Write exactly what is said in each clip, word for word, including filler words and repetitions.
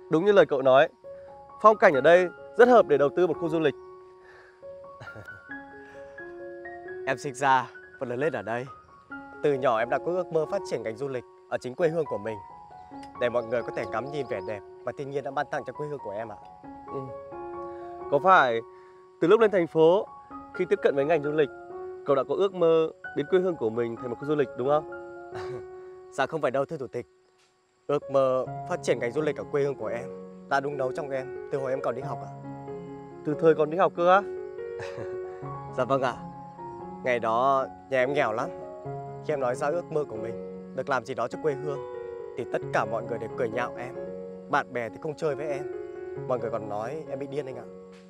Đúng như lời cậu nói, phong cảnh ở đây rất hợp để đầu tư một khu du lịch. Em sinh ra và lớn lên ở đây. Từ nhỏ em đã có ước mơ phát triển ngành du lịch ở chính quê hương của mình, để mọi người có thể ngắm nhìn vẻ đẹp và thiên nhiên đã ban tặng cho quê hương của em ạ. Ừ. Có phải từ lúc lên thành phố, khi tiếp cận với ngành du lịch, cậu đã có ước mơ biến quê hương của mình thành một khu du lịch đúng không? Dạ không phải đâu thưa chủ tịch. Ước mơ phát triển ngành du lịch ở quê hương của em đã đun nấu trong em từ hồi em còn đi học ạ. Từ thời còn đi học cơ á? Dạ vâng ạ. Ngày đó nhà em nghèo lắm. Khi em nói ra ước mơ của mình được làm gì đó cho quê hương thì tất cả mọi người đều cười nhạo em. Bạn bè thì không chơi với em. Mọi người còn nói em bị điên anh ạ.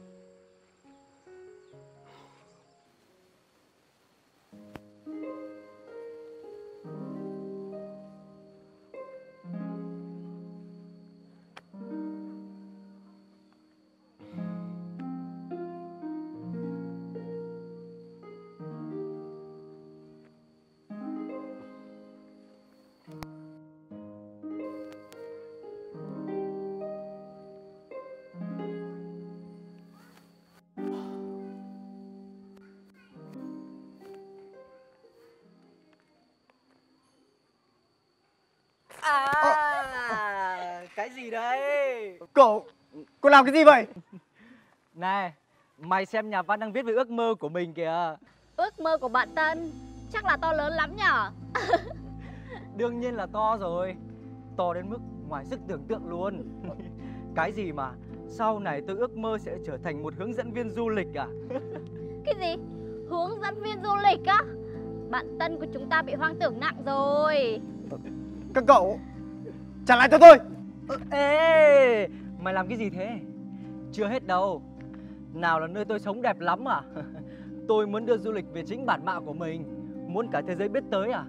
À, cái gì đấy? Cậu, cậu làm cái gì vậy? Này, mày xem nhà văn đang viết về ước mơ của mình kìa. Ước mơ của bạn Tân chắc là to lớn lắm nhở? Đương nhiên là to rồi. To đến mức ngoài sức tưởng tượng luôn. Cái gì mà sau này tôi ước mơ sẽ trở thành một hướng dẫn viên du lịch à? Cái gì? Hướng dẫn viên du lịch á? Bạn Tân của chúng ta bị hoang tưởng nặng rồi. Các cậu, trả lại cho tôi. Ê, mày làm cái gì thế? Chưa hết đâu. Nào là nơi tôi sống đẹp lắm à? Tôi muốn đưa du lịch về chính bản mạo của mình. Muốn cả thế giới biết tới à?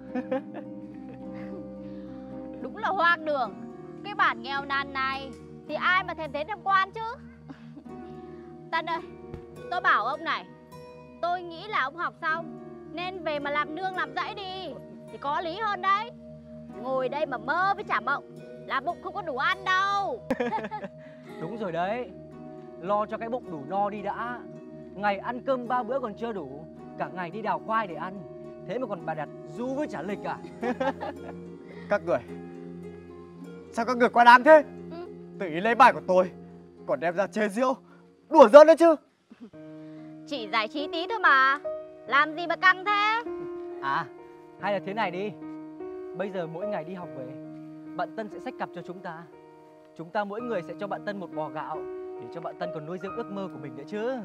Đúng là hoang đường. Cái bản nghèo nàn này thì ai mà thèm đến tham quan chứ. Tân ơi, tôi bảo ông này, tôi nghĩ là ông học xong nên về mà làm nương làm rẫy đi thì có lý hơn đấy. Ngồi đây mà mơ với chả mộng là bụng không có đủ ăn đâu. Đúng rồi đấy. Lo cho cái bụng đủ no đi đã. Ngày ăn cơm ba bữa còn chưa đủ, cả ngày đi đào khoai để ăn. Thế mà còn bà đặt du với trả lịch à? Các người, sao các người quá đáng thế? Ừ. Tự ý lấy bài của tôi, còn đem ra chế giễu, đùa giỡn nữa chứ. Chỉ giải trí tí thôi mà, làm gì mà căng thế? À, hay là thế này đi. Bây giờ mỗi ngày đi học về, bạn Tân sẽ xách cặp cho chúng ta. Chúng ta mỗi người sẽ cho bạn Tân một bò gạo, để cho bạn Tân còn nuôi dưỡng ước mơ của mình nữa chứ.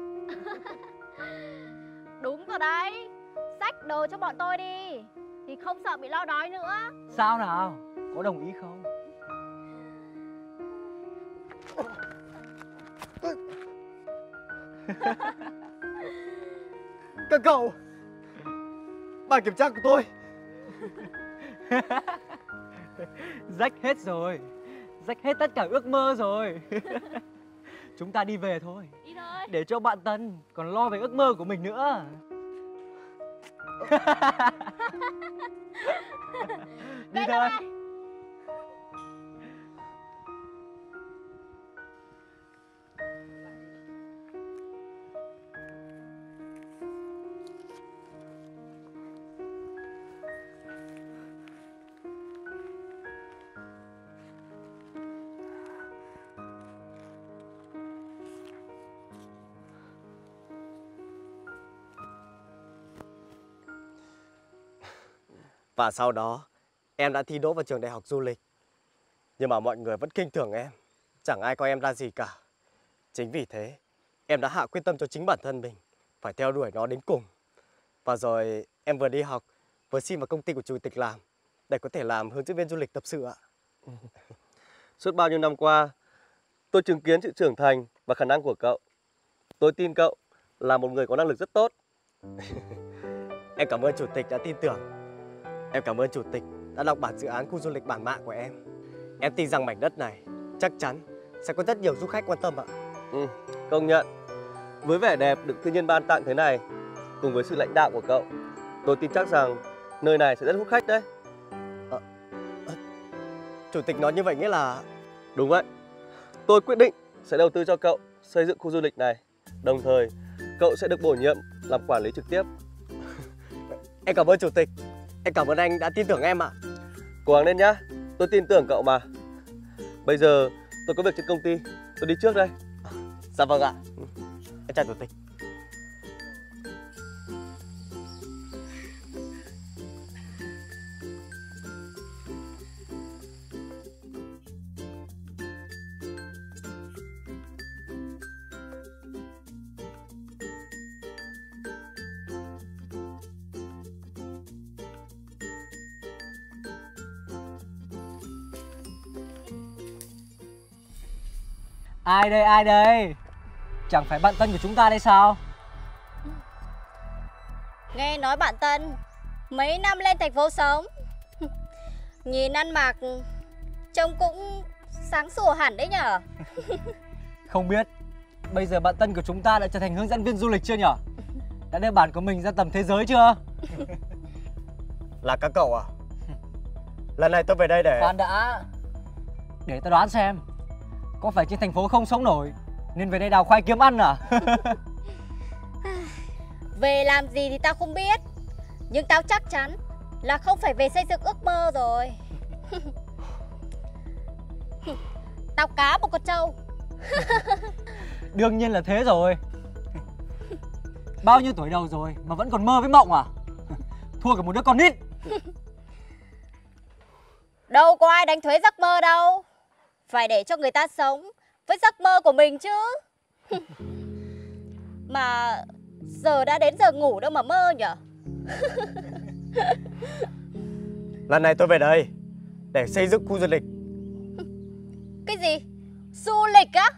Đúng rồi đấy, xách đồ cho bọn tôi đi thì không sợ bị lo đói nữa. Sao nào? Có đồng ý không? Các cậu, bài kiểm tra của tôi. Rách hết rồi. Rách hết tất cả ước mơ rồi. Chúng ta đi về thôi. Đi thôi. Để cho bạn Tân còn lo về ước mơ của mình nữa. Đi thôi. Và sau đó em đã thi đỗ vào trường đại học du lịch. Nhưng mà mọi người vẫn khinh thường em, chẳng ai coi em ra gì cả. Chính vì thế em đã hạ quyết tâm cho chính bản thân mình, phải theo đuổi nó đến cùng. Và rồi em vừa đi học, vừa xin vào công ty của chủ tịch làm, để có thể làm hướng dẫn viên du lịch tập sự ạ. Suốt bao nhiêu năm qua, tôi chứng kiến sự trưởng thành và khả năng của cậu. Tôi tin cậu là một người có năng lực rất tốt. Em cảm ơn chủ tịch đã tin tưởng. Em cảm ơn chủ tịch đã đọc bản dự án khu du lịch bản mạ của em. Em tin rằng mảnh đất này chắc chắn sẽ có rất nhiều du khách quan tâm ạ. Ừ, công nhận. Với vẻ đẹp được thiên nhiên ban tặng thế này, cùng với sự lãnh đạo của cậu, tôi tin chắc rằng nơi này sẽ rất hút khách đấy. À, à, chủ tịch nói như vậy nghĩa là... Đúng vậy. tôi quyết định sẽ đầu tư cho cậu xây dựng khu du lịch này. Đồng thời, cậu sẽ được bổ nhiệm làm quản lý trực tiếp. Em cảm ơn chủ tịch. Em cảm ơn anh đã tin tưởng em ạ. Cố gắng lên nhá, tôi tin tưởng cậu mà. Bây giờ tôi có việc trên công ty, tôi đi trước đây. Dạ vâng ạ. Em chào chủ tịch. Ai đây, ai đây? Chẳng phải bạn Tân của chúng ta đây sao? Nghe nói bạn Tân mấy năm lên thành phố sống. Nhìn ăn mặc trông cũng sáng sủa hẳn đấy nhở. Không biết bây giờ bạn Tân của chúng ta đã trở thành hướng dẫn viên du lịch chưa nhở? Đã đưa bản của mình ra tầm thế giới chưa? Là các cậu à? Lần này tôi về đây để... Khoan đã. Để ta đoán xem, có phải trên thành phố không sống nổi nên về đây đào khoai kiếm ăn à? Về làm gì thì tao không biết, nhưng tao chắc chắn là không phải về xây dựng ước mơ rồi. Tao cá một con trâu. Đương nhiên là thế rồi. Bao nhiêu tuổi đầu rồi mà vẫn còn mơ với mộng à? Thua cả một đứa con nít. Đâu có ai đánh thuế giấc mơ đâu. Phải để cho người ta sống với giấc mơ của mình chứ. Mà giờ đã đến giờ ngủ đâu mà mơ nhở. Lần này tôi về đây để xây dựng khu du lịch. Cái gì? Du lịch á?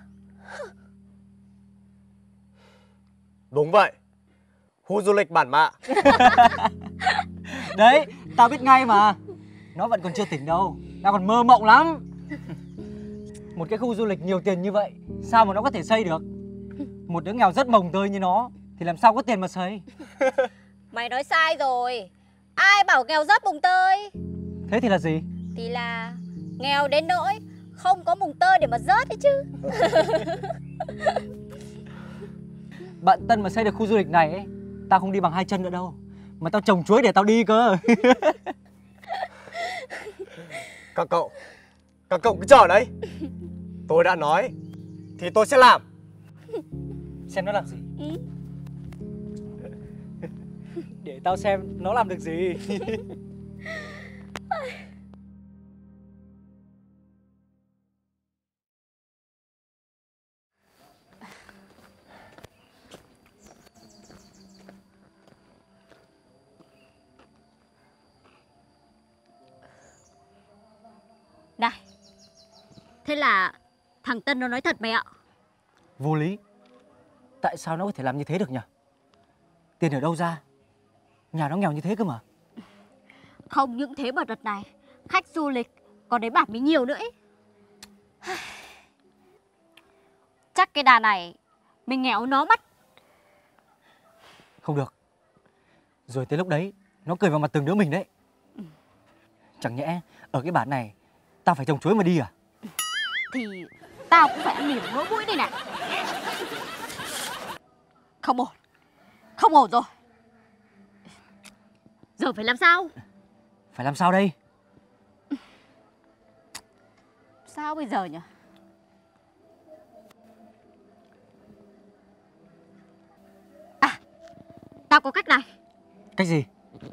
Đúng vậy. Khu du lịch Bản Mạ. Đấy, tao biết ngay mà. Nó vẫn còn chưa tỉnh đâu, tao còn mơ mộng lắm. Một cái khu du lịch nhiều tiền như vậy, sao mà nó có thể xây được? Một đứa nghèo rất mồng tơi như nó thì làm sao có tiền mà xây? Mày nói sai rồi. Ai bảo nghèo rớt mùng tơi? Thế thì là gì? Thì là nghèo đến nỗi không có mùng tơi để mà rớt đấy chứ. Bạn Tân mà xây được khu du lịch này ấy, tao không đi bằng hai chân nữa đâu, mà tao trồng chuối để tao đi cơ. Các cậu, các cậu cứ chờ đấy. Tôi đã nói thì tôi sẽ làm. Xem nó làm gì. Ừ. Để tao xem nó làm được gì. Này, thế là thằng Tân nó nói thật mày ạ? Vô lý. Tại sao nó có thể làm như thế được nhỉ? Tiền ở đâu ra? Nhà nó nghèo như thế cơ mà. Không những thế mà đợt này khách du lịch còn đến bản mình nhiều nữa ấy. Chắc cái đà này mình nghèo nó mất. Không được. Rồi tới lúc đấy nó cười vào mặt từng đứa mình đấy. Chẳng nhẽ ở cái bản này tao phải trồng chuối mà đi à? Thì tao cũng phải ăn mỉm lỗ mũi đây này. Không ổn. Không ổn rồi. Giờ phải làm sao? Phải làm sao đây? Sao bây giờ nhỉ? À, tao có cách này. Cách gì?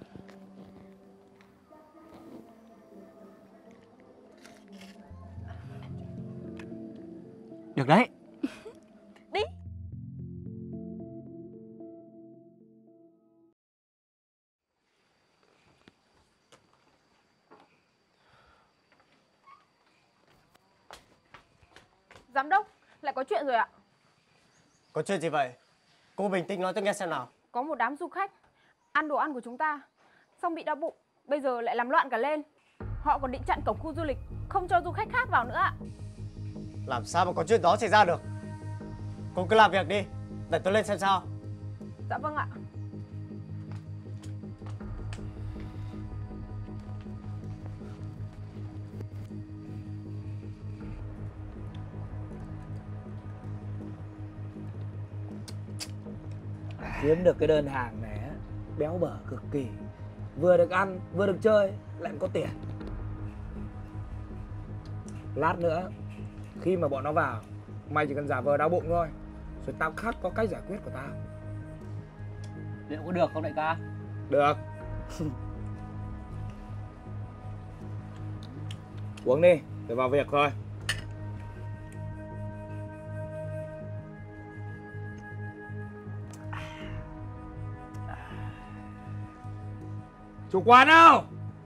Được đấy. Đi. Giám đốc, lại có chuyện rồi ạ. Có chuyện gì vậy? Cô bình tĩnh nói tôi nghe xem nào. Có một đám du khách ăn đồ ăn của chúng ta, xong bị đau bụng, bây giờ lại làm loạn cả lên. Họ còn định chặn cổng khu du lịch, không cho du khách khác vào nữa ạ. Làm sao mà có chuyện đó xảy ra được? Cô cứ làm việc đi, để tôi lên xem sao. Dạ vâng ạ. Kiếm được cái đơn hàng này á, béo bở cực kỳ. Vừa được ăn, vừa được chơi, lại có tiền. Lát nữa, khi mà bọn nó vào, mày chỉ cần giả vờ đau bụng thôi. Rồi tao khắc có cách giải quyết của tao. Liệu có được không đại ca? Được. Uống đi, để vào việc thôi. Chủ quán đâu?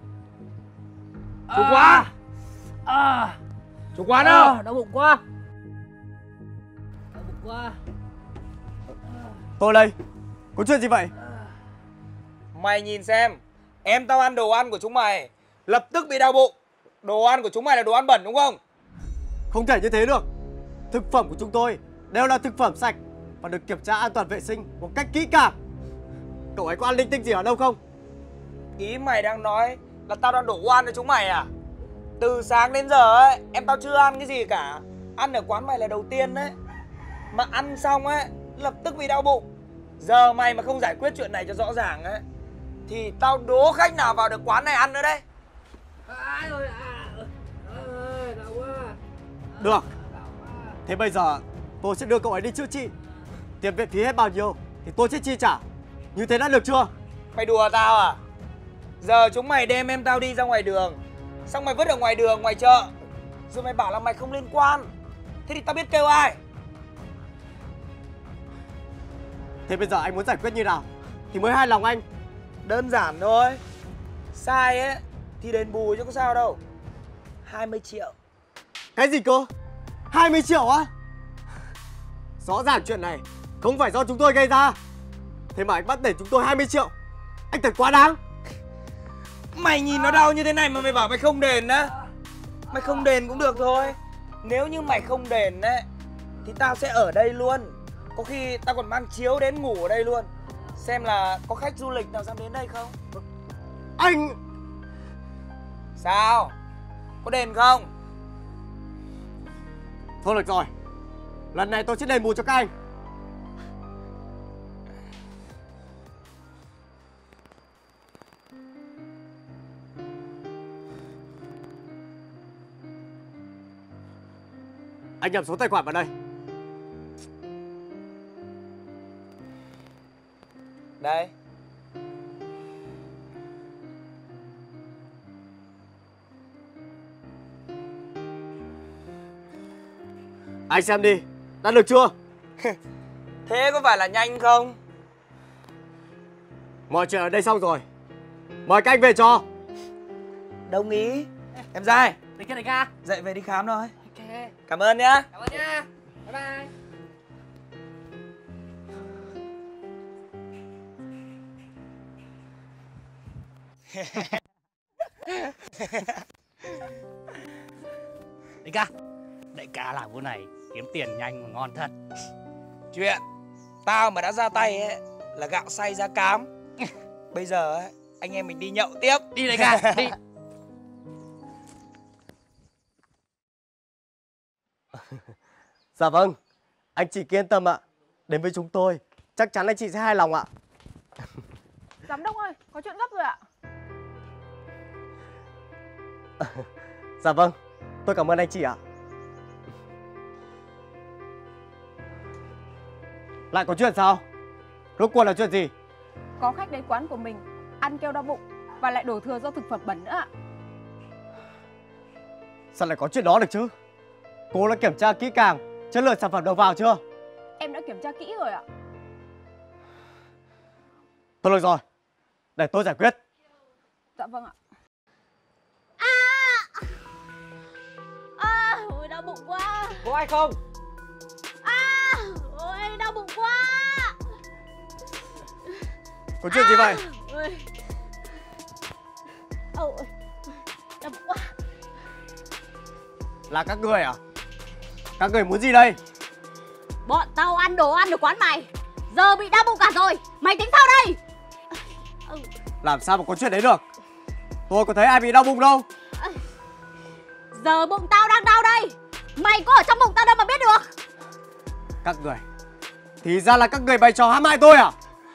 Chủ quán! À, Chủ quán đâu? à, đau bụng quá. Đau bụng quá. Tôi đây. Có chuyện gì vậy? Mày nhìn xem, em tao ăn đồ ăn của chúng mày, lập tức bị đau bụng. Đồ ăn của chúng mày là đồ ăn bẩn đúng không? Không thể như thế được. Thực phẩm của chúng tôi đều là thực phẩm sạch và được kiểm tra an toàn vệ sinh một cách kỹ càng. Cậu ấy có ăn linh tinh gì ở đâu không? Ý mày đang nói là tao đang đổ oan cho chúng mày à? Từ sáng đến giờ ấy, em tao chưa ăn cái gì cả. Ăn ở quán mày là đầu tiên đấy. Mà ăn xong ấy, lập tức bị đau bụng. Giờ mày mà không giải quyết chuyện này cho rõ ràng ấy, thì tao đố khách nào vào được quán này ăn nữa đấy. Được. Thế bây giờ tôi sẽ đưa cậu ấy đi chữa trị. Tiền viện phí hết bao nhiêu thì tôi sẽ chi trả. Như thế đã được chưa? Mày đùa tao à? Giờ chúng mày đem em tao đi ra ngoài đường, xong mày vứt ở ngoài đường, ngoài chợ, rồi mày bảo là mày không liên quan. Thế thì tao biết kêu ai? Thế bây giờ anh muốn giải quyết như nào thì mới hài lòng anh? Đơn giản thôi. Sai ấy thì đền bù chứ có sao đâu. hai mươi triệu. Cái gì cơ? hai mươi triệu á? Rõ ràng chuyện này không phải do chúng tôi gây ra. Thế mà anh bắt để chúng tôi hai mươi triệu. Anh thật quá đáng. Mày nhìn nó đau như thế này mà mày bảo mày không đền á? Mày không đền cũng được thôi. Nếu như mày không đền ấy thì tao sẽ ở đây luôn. Có khi tao còn mang chiếu đến ngủ ở đây luôn, xem là có khách du lịch nào dám đến đây không. Anh... Sao? Có đền không? Thôi được rồi. Lần này tôi sẽ đền bù cho các anh. Anh nhập số tài khoản vào đây. Đây. Anh xem đi, đã được chưa? Thế có phải là nhanh không? Mọi chuyện ở đây xong rồi. Mời các anh về cho. Đồng ý. Em dai, Đại ca đại ca. dậy về đi khám thôi. Ok. Cảm ơn nhá. Cảm ơn nha. Bye bye. Đại ca, đại ca làm cái này kiếm tiền nhanh và ngon thật. Chuyện tao mà đã ra tay ấy là gạo xay ra cám. Bây giờ ấy, anh em mình đi nhậu tiếp. Đi đại ca, đi. Dạ vâng, anh chị cứ yên tâm ạ. Đến với chúng tôi, chắc chắn anh chị sẽ hài lòng ạ. Giám đốc ơi, có chuyện gấp rồi ạ. Dạ vâng, tôi cảm ơn anh chị ạ. Lại có chuyện sao? Rốt cuộc là chuyện gì? Có khách đến quán của mình, ăn keo đau bụng và lại đổ thừa do thực phẩm bẩn nữa ạ. Sao lại có chuyện đó được chứ? Cô đã kiểm tra kỹ càng chất lượng sản phẩm đầu vào chưa? Em đã kiểm tra kỹ rồi ạ. Thôi được rồi, để tôi giải quyết. Dạ vâng ạ. À, ôi đau bụng quá. Có ai không? À, ôi đau bụng quá. Có chuyện gì vậy? Ôi. Ôi, đau bụng quá. Là các người à? Các người muốn gì đây? Bọn tao ăn đồ ăn ở quán mày, giờ bị đau bụng cả rồi. Mày tính sao đây? Ừ. Làm sao mà có chuyện đấy được? Tôi có thấy ai bị đau bụng đâu. Giờ bụng tao đang đau đây, mày có ở trong bụng tao đâu mà biết được. Các người, thì ra là các người bày trò hãm hại tôi à?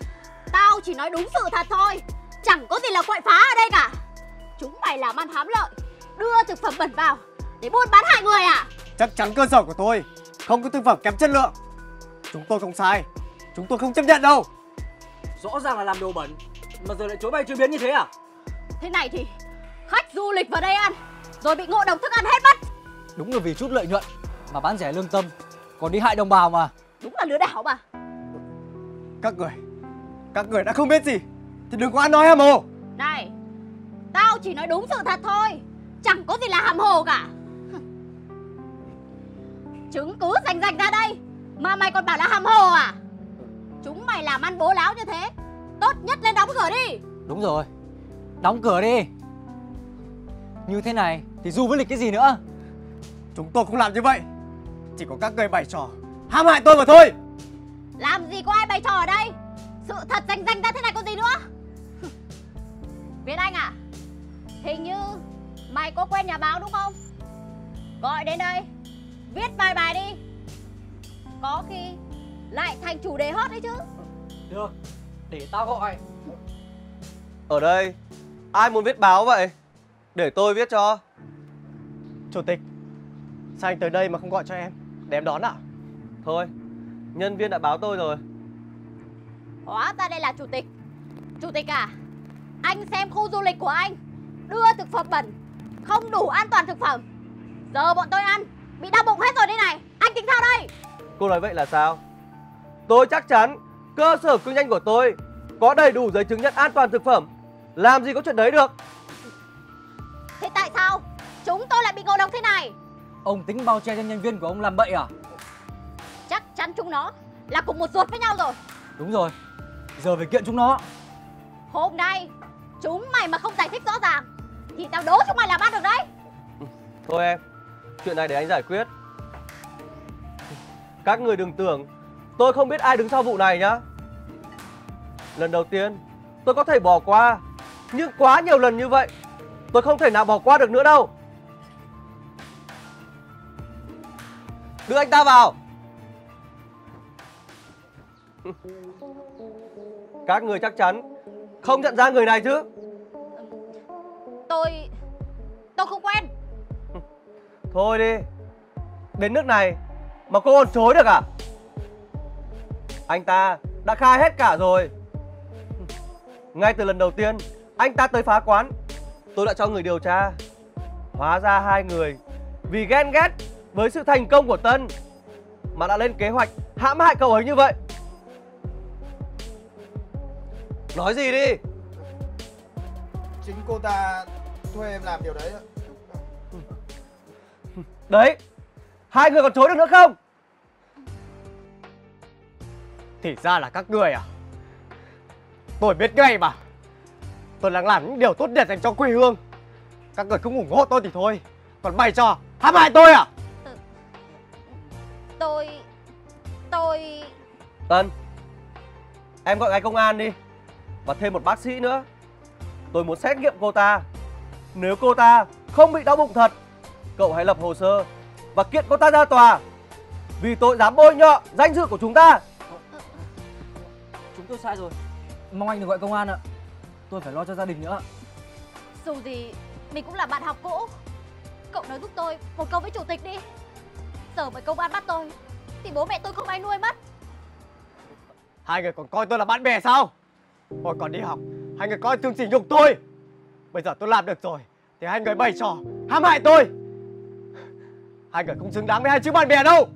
chỉ nói đúng sự thật thôi. Chẳng có gì là quậy phá ở đây cả. Chúng mày làm ăn hám lợi, đưa thực phẩm bẩn vào để buôn bán hại người à? Chắc chắn cơ sở của tôi không có thực phẩm kém chất lượng. Chúng tôi không sai, chúng tôi không chấp nhận đâu. Rõ ràng là làm đồ bẩn mà giờ lại chối bay chối biến như thế à? Thế này thì khách du lịch vào đây ăn rồi bị ngộ độc thức ăn hết mất. Đúng là vì chút lợi nhuận mà bán rẻ lương tâm, còn đi hại đồng bào mà. Đúng là lừa đảo mà. Các người, các người đã không biết gì thì đừng có ăn nói hàm hồ. Này, tao chỉ nói đúng sự thật thôi, chẳng có gì là hàm hồ cả. Chứng cứ rành rành ra đây mà mày còn bảo là hàm hồ à? Chúng mày làm ăn bố láo như thế, tốt nhất lên đóng cửa đi. Đúng rồi, đóng cửa đi. Như thế này thì du với lịch cái gì nữa? Chúng tôi không làm như vậy. Chỉ có các người bày trò hãm hại tôi mà thôi. Làm gì có ai bày trò ở đây? Sự thật rành rành ra thế này có gì nữa? Việt Anh à, hình như mày có quen nhà báo đúng không? Gọi đến đây, viết vài bài đi. Có khi lại thành chủ đề hot đấy chứ. Được, để tao gọi. Ở đây ai muốn viết báo vậy? Để tôi viết cho. Chủ tịch, sao anh tới đây mà không gọi cho em để em đón ạ? Thôi, nhân viên đã báo tôi rồi. Hóa ra đây là chủ tịch. Chủ tịch à, anh xem khu du lịch của anh đưa thực phẩm bẩn, không đủ an toàn thực phẩm. Giờ bọn tôi ăn bị đau bụng hết rồi đây này. Anh tính sao đây? Cô nói vậy là sao? Tôi chắc chắn cơ sở kinh doanh của tôi có đầy đủ giấy chứng nhận an toàn thực phẩm. Làm gì có chuyện đấy được. Thế tại sao chúng tôi lại bị ngộ độc thế này? Ông tính bao che cho nhân viên của ông làm bậy à? Chắc chắn chúng nó là cùng một ruột với nhau rồi. Đúng rồi, giờ phải kiện chúng nó. Hôm nay chúng mày mà không giải thích rõ ràng thì tao đố chúng mày làm ăn được đấy. Thôi em, chuyện này để anh giải quyết. Các người đừng tưởng tôi không biết ai đứng sau vụ này nhá. Lần đầu tiên tôi có thể bỏ qua, nhưng quá nhiều lần như vậy tôi không thể nào bỏ qua được nữa đâu. Đưa anh ta vào. Các người chắc chắn không nhận ra người này chứ? Tôi... tôi không quen. Thôi đi, đến nước này mà cô còn chối được à? Anh ta đã khai hết cả rồi. Ngay từ lần đầu tiên anh ta tới phá quán, tôi đã cho người điều tra. Hóa ra hai người vì ghen ghét với sự thành công của Tân mà đã lên kế hoạch hãm hại cậu ấy như vậy. Nói gì đi. Chính cô ta thuê em làm điều đấy ạ. Đấy, hai người còn chối được nữa không? Thì ra là các người à? Tôi biết ngay mà. Tôi đang làm những điều tốt đẹp dành cho quê hương. Các người không ủng hộ tôi thì thôi, còn bày trò hãm hại tôi à? Tôi... tôi... Tân, em gọi ngay công an đi. Và thêm một bác sĩ nữa. Tôi muốn xét nghiệm cô ta. Nếu cô ta không bị đau bụng thật, cậu hãy lập hồ sơ và kiện cô ta ra tòa vì tội dám bôi nhọ danh dự của chúng ta. Chúng tôi sai rồi, mong anh đừng gọi công an ạ. Tôi phải lo cho gia đình nữa. Dù gì mình cũng là bạn học cũ. Cậu nói giúp tôi một câu với chủ tịch đi. Giờ mà công an bắt tôi thì bố mẹ tôi không ai nuôi mất. Hai người còn coi tôi là bạn bè sao? Hồi còn đi học, hai người coi thường sỉ nhục tôi. Bây giờ tôi làm được rồi thì hai người bày trò hãm hại tôi. Hai người không xứng đáng với hai chữ bạn bè đâu.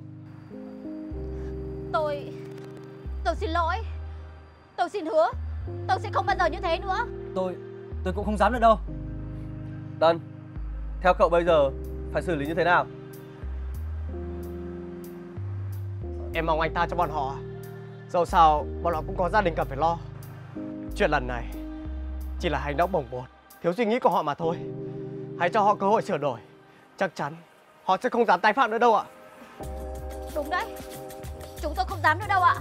Tôi... tôi xin lỗi. Tôi xin hứa tôi sẽ không bao giờ như thế nữa. Tôi... tôi cũng không dám nữa đâu. Tân, theo cậu bây giờ phải xử lý như thế nào? Em mong anh tha cho bọn họ. Dẫu sao bọn họ cũng có gia đình cần phải lo. Chuyện lần này chỉ là hành động bồng bột, thiếu suy nghĩ của họ mà thôi. Hãy cho họ cơ hội sửa đổi. Chắc chắn họ sẽ không dám tái phạm nữa đâu ạ. Đúng đấy, chúng tôi không dám nữa đâu ạ.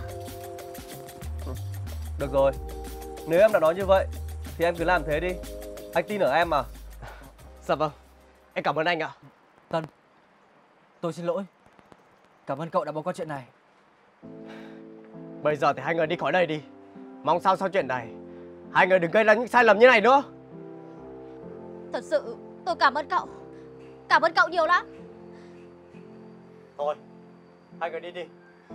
Được rồi, nếu em đã nói như vậy thì em cứ làm thế đi. Anh tin ở em mà. Dạ vâng, em cảm ơn anh ạ. Tân, tôi xin lỗi. Cảm ơn cậu đã bỏ qua chuyện này. Bây giờ thì hai người đi khỏi đây đi. Mong sao sau chuyện này hai người đừng gây ra những sai lầm như này nữa. Thật sự tôi cảm ơn cậu. Cảm ơn cậu nhiều lắm. Thôi, hai người đi đi.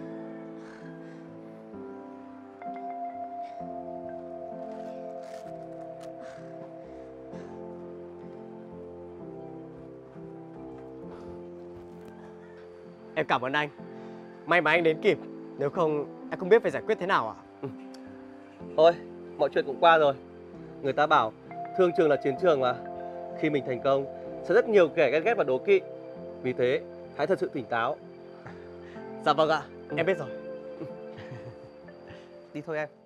Em cảm ơn anh. May mà anh đến kịp. Nếu không, em không biết phải giải quyết thế nào ạ. Ừ. Thôi, mọi chuyện cũng qua rồi. Người ta bảo thương trường là chiến trường mà. Khi mình thành công sẽ rất nhiều kẻ ghen ghét và đố kỵ. Vì thế hãy thật sự tỉnh táo. Dạ vâng ạ, em biết rồi. Đi thôi em.